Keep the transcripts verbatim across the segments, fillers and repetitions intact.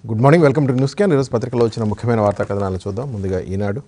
Good morning, welcome to news can. ఈరోజు పత్రికలో వచ్చిన ముఖ్యమైన వార్తా కథనాలు చూద్దాం. ముందుగా ఈనాడు.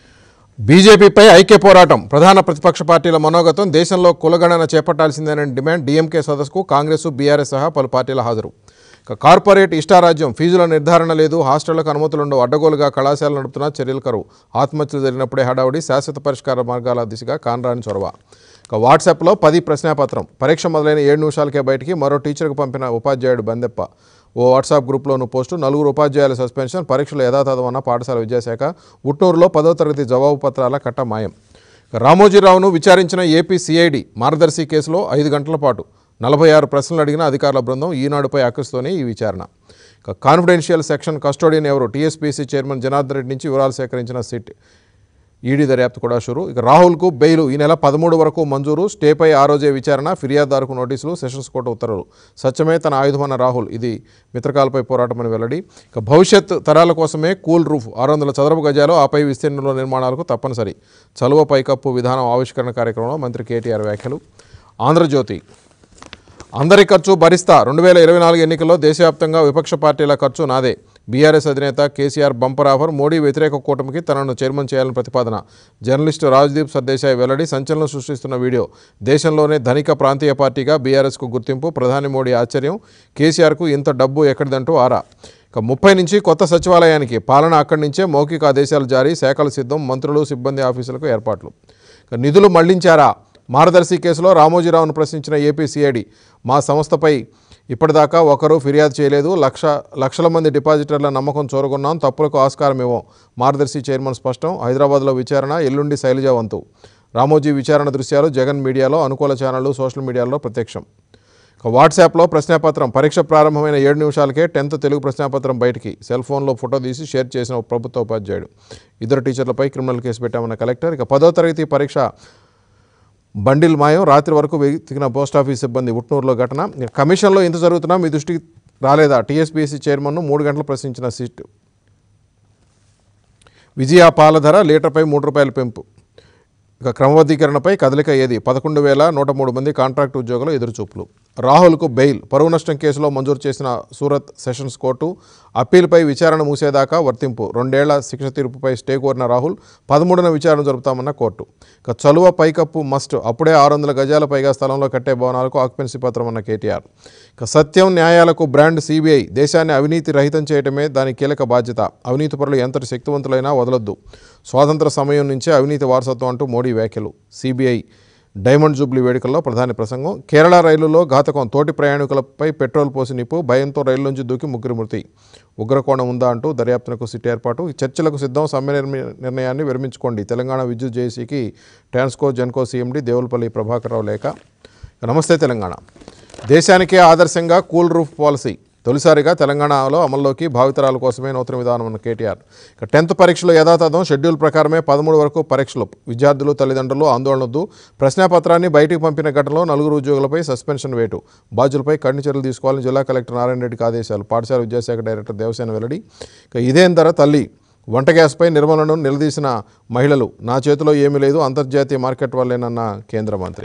బీజేపీపై ఐక్య పోరాటం, ప్రధాన ప్రతిపక్ష పార్టీల మనోగతం, దేశంలో కులగణన చేపట్టాల్సిందేనని డిమాండ్, డీఎంకే సదస్సుకు కాంగ్రెస్, బీఆర్ఎస్ సహా పలు పార్టీల హాజరు. కార్పొరేట్ ఇష్టారాజ్యం, ఫీజుల నిర్ధారణ లేదు, హాస్టళ్లకు అనుమతులుండవు, అడ్డగోలుగా కళాశాలలు నడుపుతున్న చర్యలు కరువు, ఆత్మహత్యలు జరిగినప్పుడే హడావుడి, శాశ్వత పరిష్కార మార్గాల దిశగా కాన్రాని చొరవ. వాట్సాప్లో పది ప్రశ్నాపత్రం, పరీక్ష మొదలైన ఏడు నిమిషాలకే బయటికి, మరో టీచర్కు పంపిన ఉపాధ్యాయుడు బందెప్ప. ఓ వాట్సాప్ గ్రూప్లోనూ పోస్టు, నలుగురు ఉపాధ్యాయుల సస్పెన్షన్, పరీక్షలు యథాతథమన్న పాఠశాల విద్యాశాఖ. ఉట్నూరులో పదో తరగతి జవాబు పత్రాల కట్ట మాయం. రామోజీరావును విచారించిన ఏపీ సిఐడి మార్గదర్శి కేసులో ఐదు గంటల పాటు నలభై ఆరు ప్రశ్నలు అడిగిన అధికారుల బృందం. ఈనాడుపై ఆకర్షిస్తోనే ఈ విచారణ. కాన్ఫిడెన్షియల్ సెక్షన్ కస్టోడియన్ ఎవరు, టీఎస్పీసీ చైర్మన్ జనార్దన్ రెడ్డి నుంచి వివరాలు సేకరించిన సిట్. ఈడీ దర్యాప్తు కూడా షురు. ఇక రాహుల్కు బెయిల్ ఈ నెల పదమూడు వరకు మంజూరు, స్టేపై ఆ రోజే విచారణ, ఫిర్యాదుదారుకు నోటీసులు, సెషన్స్ కోర్టు ఉత్తర్వులు. సత్యమే తన ఆయుధమన్న రాహుల్, ఇది మిత్రకాలపై పోరాటమని వెల్లడి. ఇక భవిష్యత్ తరాల కోసమే కూల్ రూఫ్, ఆరు వందల చదరపు గజాలు, ఆపై విస్తీర్ణంలో నిర్మాణాలకు తప్పనిసరి. చలువ పైకప్పు విధానం ఆవిష్కరణ కార్యక్రమంలో మంత్రి కేటీఆర్ వ్యాఖ్యలు. ఆంధ్రజ్యోతి, అందరి ఖర్చు భరిస్తా, రెండు వేల ఇరవై నాలుగు ఎన్నికల్లో దేశవ్యాప్తంగా విపక్ష పార్టీల ఖర్చు నాదే. బీఆర్ఎస్ అధినేత కేసీఆర్ బంపర్ ఆఫర్, మోడీ వ్యతిరేక కూటమికి తనను చైర్మన్ చేయాలని ప్రతిపాదన. జర్నలిస్టు రాజ్దీప్ సర్దేశాయ్ వెల్లడి. సంచలనం సృష్టిస్తున్న వీడియో. దేశంలోనే ధనిక ప్రాంతీయ పార్టీగా బీఆర్ఎస్కు గుర్తింపు, ప్రధాని మోడీ ఆశ్చర్యం, కేసీఆర్కు ఇంత డబ్బు ఎక్కడిదంటూ ఆరా. ఇక ముప్పై నుంచి కొత్త సచివాలయానికి, పాలన అక్కడి నుంచే, మౌఖిక ఆదేశాలు జారీ, శాఖలు సిద్ధం, మంత్రులు సిబ్బంది ఆఫీసులకు ఏర్పాట్లు. ఇక నిధులు మళ్లించారా, మార్గదర్శి కేసులో రామోజీరావును ప్రశ్నించిన ఏపీ సిఐడి. మా సంస్థపై ఇప్పటిదాకా ఒకరు ఫిర్యాదు చేయలేదు, లక్ష లక్షల మంది డిపాజిటర్ల నమ్మకం చూరగొన్నాం, తప్పులకు ఆస్కారం ఇవ్వం. మార్గదర్శి చైర్మన్ స్పష్టం. హైదరాబాద్లో విచారణ, ఎల్లుండి శైలజ వంతు. రామోజీ విచారణ దృశ్యాలు జగన్ మీడియాలో, అనుకూల ఛానళ్లు, సోషల్ మీడియాలో ప్రత్యక్షం. వాట్సాప్లో ప్రశ్నాపత్రం, పరీక్ష ప్రారంభమైన ఏడు నిమిషాలకే టెన్త్ తెలుగు ప్రశ్నాపత్రం బయటికి, సెల్ ఫోన్లో ఫోటో తీసి షేర్ చేసిన ప్రభుత్వ ఉపాధ్యాయుడు. ఇద్దరు టీచర్లపై క్రిమినల్ కేసు పెట్టామన్న కలెక్టర్. ఇక పదో తరగతి పరీక్ష బండిల్ మాయం, రాత్రి వరకు వెతికిన పోస్టాఫీస్ సిబ్బంది. ఉట్నూరులో ఘటన. కమిషన్లో ఇంత జరుగుతున్నా మీ దృష్టికి రాలేదా, టీఎస్పీసీ చైర్మన్ను మూడు గంటలు ప్రశ్నించిన సిట్. విజయ పాల ధర లీటర్పై మూడు రూపాయల పెంపు. ఇక క్రమబద్ధీకరణపై కదలిక ఏది, పదకొండు వేల నూట మూడు మంది కాంట్రాక్ట్ ఉద్యోగులు ఎదురుచూపులు. రాహుల్కు బెయిల్, పరువు నష్టం కేసులో మంజూరు చేసిన సూరత్ సెషన్స్ కోర్టు. అప్పీల్పై విచారణ మూసేదాకా వర్తింపు, రెండేళ్ల శిక్ష తీర్పుపై స్టే కోరిన రాహుల్. పదమూడున విచారణ జరుపుతామన్న కోర్టు. ఇక చలువ పైకప్పు మస్ట్, అప్పుడే ఆరు వందల గజాల పైగా స్థలంలో కట్టే భవనాలకు ఆక్యుపెన్సీ పత్రం అన్న కేటీఆర్. ఇక సత్యం న్యాయాలకు బ్రాండ్ సీబీఐ, దేశాన్ని అవినీతి రహితం చేయడమే దాని కీలక బాధ్యత, అవినీతి పరులు ఎంతటి శక్తివంతులైనా వదలొద్దు, స్వాతంత్ర సమయం నుంచే అవినీతి వారసత్వం అంటూ మోడీ వ్యాఖ్యలు. సీబీఐ డైమండ్ జూబ్లీ వేడుకల్లో ప్రధాని ప్రసంగం. కేరళ రైలులో ఘాతకం, తోటి ప్రయాణికులపై పెట్రోల్ పోసి నిప్పు, భయంతో రైలు నుంచి దూకి ముగ్గురు మృతి. ఉగ్రకోణం ఉందా అంటూ దర్యాప్తునకు సిట్ ఏర్పాటు. చర్చలకు సిద్ధం, సమ్మె నిర్ణయాన్ని విరమించుకోండి. తెలంగాణ విద్యుత్ జేఏసీకి ట్రాన్స్కో జెన్కో సీఎండీ దేవులపల్లి ప్రభాకర్రావు లేఖ. నమస్తే తెలంగాణ, దేశానికే ఆదర్శంగా కూల్ రూఫ్ పాలసీ తొలిసారిగా తెలంగాణలో అమల్లోకి, భావితరాల కోసమే నూతన విధానం అన్న కేటీఆర్. ఇక టెన్త్ పరీక్షలు యథాతథం, షెడ్యూల్ ప్రకారమే పదమూడు వరకు పరీక్షలు. విద్యార్థులు, తల్లిదండ్రులు ఆందోళన వద్దు. ప్రశ్నాపత్రాన్ని బయటికి పంపిన ఘటనలో నలుగురు ఉద్యోగులపై సస్పెన్షన్ వేటు, బాధ్యులపై కఠిన చర్యలు తీసుకోవాలని జిల్లా కలెక్టర్ నారాయణ రెడ్డికి ఆదేశాలు. పాఠశాల విద్యాశాఖ డైరెక్టర్ దేవసేన వెల్లడి. ఇక ఇదేం ధర తల్లి, వంట గ్యాస్పై నిర్మూలనను నిలదీసిన మహిళలు. నా చేతిలో ఏమీ లేదు, అంతర్జాతీయ మార్కెట్ వల్లేనన్న కేంద్ర మంత్రి.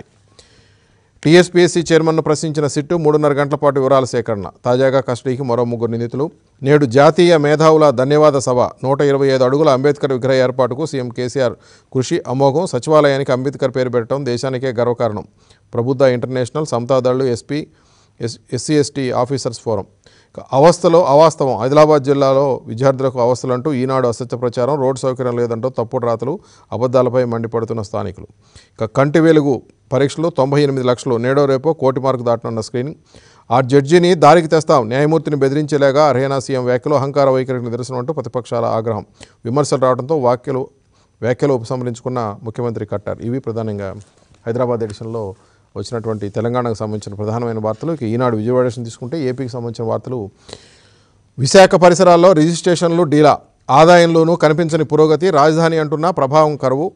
టీఎస్పీఎస్సీ చైర్మన్ను ప్రశ్నించిన సిట్టు, మూడున్నర గంటల పాటు వివరాల సేకరణ. తాజాగా కస్టడీకి మరో ముగ్గురు నిందితులు. నేడు జాతీయ మేధావుల ధన్యవాద సభ. నూట ఇరవై ఐదు అడుగుల అంబేద్కర్ విగ్రహ ఏర్పాటుకు సీఎం కేసీఆర్ కృషి అమోఘం. సచివాలయానికి అంబేద్కర్ పేరు పెట్టడం దేశానికే గర్వకారణం. ప్రబుద్ధ ఇంటర్నేషనల్, సమతాదళ్లు, SP S SC ST officers forum. అవస్థలో అవాస్తవం, ఆదిలాబాద్ జిల్లాలో విద్యార్థులకు అవస్థలంటూ ఈనాడు అసత్య ప్రచారం. రోడ్డు సౌకర్యం లేదంటూ తప్పుడు రాతలు, అబద్ధాలపై మండిపడుతున్న స్థానికులు. ఇక కంటి వెలుగు పరీక్షలు తొంభై ఎనిమిది లక్షలు, నేడో రేపో కోటి మార్కు దాటనున్న స్క్రీనింగ్. ఆ జడ్జిని దారికి తెస్తాం, న్యాయమూర్తిని బెదిరించేలాగా హర్యానా సీఎం వ్యాఖ్యలు, అహంకార వైఖరికి నిదర్శనం అంటూ ప్రతిపక్షాల ఆగ్రహం. విమర్శలు రావడంతో వ్యాఖ్యలు వ్యాఖ్యలు ఉపసంహరించుకున్న ముఖ్యమంత్రి కట్టారు. ఇవి ప్రధానంగా హైదరాబాద్ ఎడిషన్లో వచ్చినటువంటి తెలంగాణకు సంబంధించిన ప్రధానమైన వార్తలు. ఇక ఈనాడు విజయవాడ ఎడిషన్ తీసుకుంటే ఏపీకి సంబంధించిన వార్తలు. విశాఖ పరిసరాల్లో రిజిస్ట్రేషన్లు డీలా, ఆదాయంలోనూ కనిపించని పురోగతి, రాజధాని అంటున్న ప్రభావం కరువు,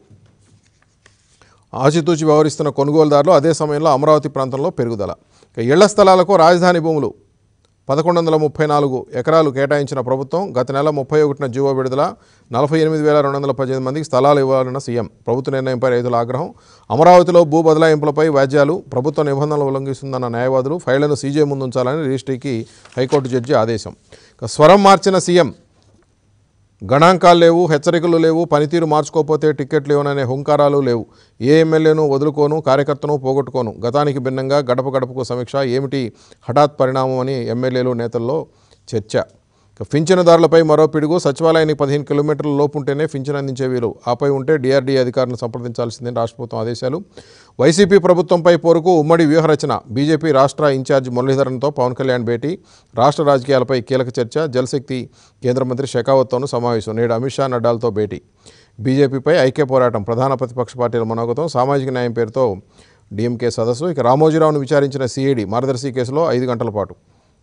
ఆచితూచి వ్యవహరిస్తున్న కొనుగోలుదారులు, అదే సమయంలో అమరావతి ప్రాంతంలో పెరుగుదల. ఇక ఇళ్ల స్థలాలకు రాజధాని భూములు పదకొండు వందల ముప్పై నాలుగు ఎకరాలు కేటాయించిన ప్రభుత్వం. గత నెల ముప్పై ఒకటిన జీవో విడుదల. నలభై ఎనిమిది వేల రెండు వందల పద్దెనిమిది మందికి స్థలాలు ఇవ్వాలన్న సీఎం. ప్రభుత్వ నిర్ణయంపై రైతుల ఆగ్రహం. అమరావతిలో భూ బదలాయింపులపై వ్యాజ్యాలు, ప్రభుత్వ నిబంధనలు ఉల్లంఘిస్తుందన్న న్యాయవాదులు. ఫైళ్లను సీజే ముందుంచాలని రిజిస్ట్రీకి హైకోర్టు జడ్జి ఆదేశం. స్వరం మార్చిన సీఎం, గణాంకాలు లేవు, హెచ్చరికలు లేవు, పనితీరు మార్చుకోకపోతే టికెట్లు ఇవ్వననే హుంకారాలు లేవు, ఏ ఎమ్మెల్యేను వదులుకోను, కార్యకర్తను పోగొట్టుకోను, గతానికి భిన్నంగా గడప గడపకు సమీక్ష, ఏమిటి హఠాత్ పరిణామం అని ఎమ్మెల్యేలు నేతల్లో చర్చ. పింఛనుదారులపై మరో పిడుగు, సచివాలయానికి పదిహేను కిలోమీటర్ల లోపు ఉంటేనే పింఛను అందించే వీలు, ఆపై ఉంటే డిఆర్డీ అధికారులను సంప్రదించాల్సిందని రాష్ట్ర ప్రభుత్వం ఆదేశాలు. వైసీపీ ప్రభుత్వంపై పోరుకు ఉమ్మడి వ్యూహరచన, బీజేపీ రాష్ట్ర ఇన్ఛార్జ్ మురళీధరన్తో పవన్ కళ్యాణ్ భేటీ, రాష్ట్ర రాజకీయాలపై కీలక చర్చ, జలశక్తి కేంద్ర మంత్రి షెకావత్తోను సమావేశం, నేడు అమిత్ షా నడ్డాలతో భేటీ. బీజేపీపై ఐక్య పోరాటం, ప్రధాన ప్రతిపక్ష పార్టీల మనోగతం, సామాజిక న్యాయం పేరుతో డీఎంకే సదస్సు. ఇక రామోజీరావును విచారించిన సిఐడి, మార్గదర్శి కేసులో ఐదు గంటల పాటు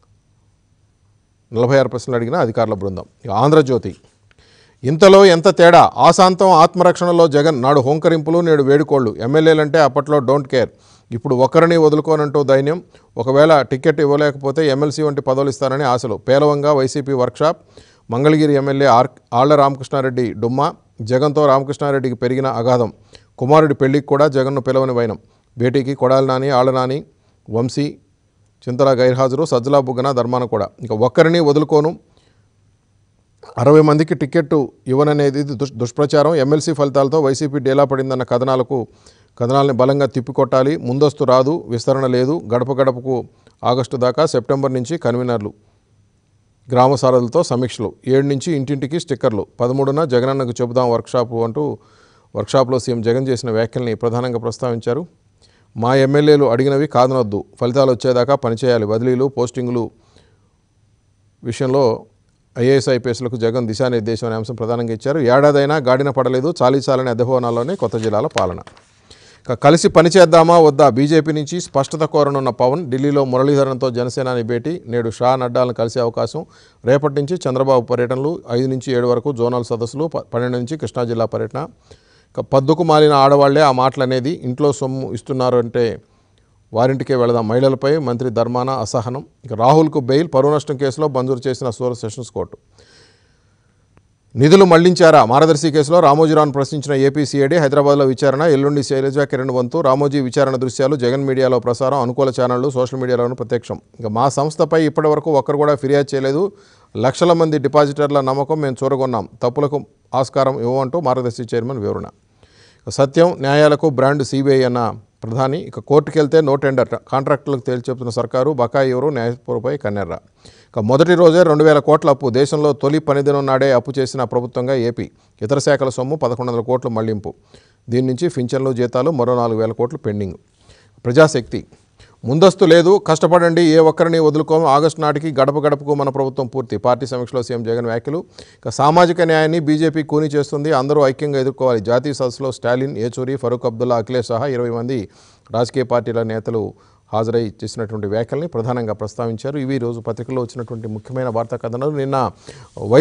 నలభై ఆరు ప్రశ్నలు అడిగిన అధికారుల బృందం. ఇక ఆంధ్రజ్యోతి, ఇంతలో ఎంత తేడా, ఆశాంతం ఆత్మరక్షణలో జగన్, నాడు హోంకరింపులు నేడు వేడుకోళ్లు, ఎమ్మెల్యేలంటే అప్పట్లో డోంట్ కేర్, ఇప్పుడు ఒక్కరిని వదులుకోనంటూ దైన్యం, ఒకవేళ టికెట్ ఇవ్వలేకపోతే ఎమ్మెల్సీ వంటి పదవులు ఇస్తారని ఆశలు, పేలవంగా YCP workshop, Mangalagiri MLA or Alla Ramakrishna Reddy డుమ్మా, జగన్తో రామకృష్ణారెడ్డికి పెరిగిన అగాధం, కుమారుడి పెళ్లికి కూడా జగన్ను పిలవని వైనం, భేటీకి కొడాలి నాని, ఆళ్ల నాని, వంశీ చింతల గైర్హాజరు, సజ్జలా బుగ్గన, ధర్మాన కూడా. ఇంకా ఒక్కరిని వదులుకోను, అరవై మందికి టికెట్టు ఇవ్వననేది దుష్ దుష్ప్రచారం, ఎమ్మెల్సీ ఫలితాలతో వైసీపీ డేలా పడిందన్న కథనాలకు కథనాలని బలంగా తిప్పికొట్టాలి, ముందస్తు రాదు, విస్తరణ లేదు, గడప గడపకు ఆగస్టు దాకా, సెప్టెంబర్ నుంచి కన్వీనర్లు, గ్రామ సారథులతో సమీక్షలు, ఏడు నుంచి ఇంటింటికి స్టిక్కర్లు, పదమూడున జగనన్నకు చెబుదాం వర్క్షాపు అంటూ వర్క్షాప్లో సీఎం జగన్ చేసిన వ్యాఖ్యల్ని ప్రధానంగా ప్రస్తావించారు. మా ఎమ్మెల్యేలు అడిగినవి కాదనొద్దు, ఫలితాలు వచ్చేదాకా పనిచేయాలి, బదిలీలు పోస్టింగులు విషయంలో ఐఏఎస్ ఐపీఎస్లకు జగన్ దిశానిర్దేశం అనే అంశం ప్రధానంగా ఇచ్చారు. ఏడాదైనా గాడిన పడలేదు, చాలీ చాలని అద్దెభవనాల్లోనే కొత్త జిల్లాల పాలన. కలిసి పనిచేద్దామా వద్దా, బీజేపీ నుంచి స్పష్టత కోరనున్న పవన్, ఢిల్లీలో మురళీధరన్తో జనసేనాని భేటీ, నేడు షా నడ్డాలను కలిసే అవకాశం, రేపటి నుంచి చంద్రబాబు పర్యటనలు, ఐదు నుంచి ఏడు వరకు జోనల్ సదస్సులు, పన్నెండు నుంచి కృష్ణా జిల్లా పర్యటన. పద్దుకు మాలిన ఆడవాళ్లే ఆ మాటలు అనేది, ఇంట్లో సొమ్ము ఇస్తున్నారు అంటే వారింటికే వెళదాం, మహిళలపై మంత్రి ధర్మాన అసహనం. ఇక రాహుల్కు బెయిల్, పరువు నష్టం కేసులో మంజూరు చేసిన సూరత్ సెషన్స్ కోర్టు. నిధులు మళ్లించారా, మార్గదర్శి కేసులో రామోజీరావును ప్రశ్నించిన ఏపీ సిఐడి, హైదరాబాద్లో విచారణ, ఎల్లుండి శైలజా కిరణ్ వంతు, రామోజీ విచారణ దృశ్యాలు జగన్ మీడియాలో ప్రసారం, అనుకూల ఛానళ్లు సోషల్ మీడియాలోనూ ప్రత్యక్షం. ఇక మా సంస్థపై ఇప్పటి వరకు ఒక్కరు కూడా ఫిర్యాదు చేయలేదు, లక్షల మంది డిపాజిటర్ల నమ్మకం మేము చూరగొన్నాం, తప్పులకు ఆస్కారం ఇవ్వమంటూ మార్గదర్శి చైర్మన్ వివరణ. సత్యం న్యాయాలకు బ్రాండ్ సిబిఐ అన్న ప్రధాని, ఇక కోర్టుకు వెళ్తే నో టెండర్, కాంట్రాక్టులకు తేల్చెప్తున్న సర్కారు, బకాయి ఎవరు, న్యాయపూర్వపై కన్నెర్ర. ఇక మొదటి రోజే రెండు వేల కోట్ల అప్పు, దేశంలో తొలి పనిదినం నాడే అప్పు చేసిన ప్రభుత్వంగా ఏపీ, ఇతర శాఖల సొమ్ము పదకొండు వందల కోట్లు మళ్లింపు, దీని నుంచి పింఛన్లు జీతాలు మరో నాలుగు వేల కోట్లు పెండింగ్. ప్రజాశక్తి, ముందస్తు లేదు, కష్టపడండి, ఏ ఒక్కరిని వదులుకోము, ఆగస్టు నాటికి గడప గడపకు మన ప్రభుత్వం పూర్తి, పార్టీ సమీక్షలో సీఎం జగన్ వ్యాఖ్యలు. ఇక సామాజిక న్యాయాన్ని బీజేపీ కూని చేస్తుంది, అందరూ ఐక్యంగా ఎదుర్కోవాలి, జాతీయ సదస్సులో స్టాలిన్, ఏచూరి, ఫరూక్ అబ్దుల్లా, అఖిలేష్ సహా ఇరవై మంది రాజకీయ పార్టీల నేతలు హాజరై చేసినటువంటి వ్యాఖ్యల్ని ప్రధానంగా ప్రస్తావించారు. ఇవి రోజు పత్రికల్లో వచ్చినటువంటి ముఖ్యమైన వార్తా కథనాలు. నిన్న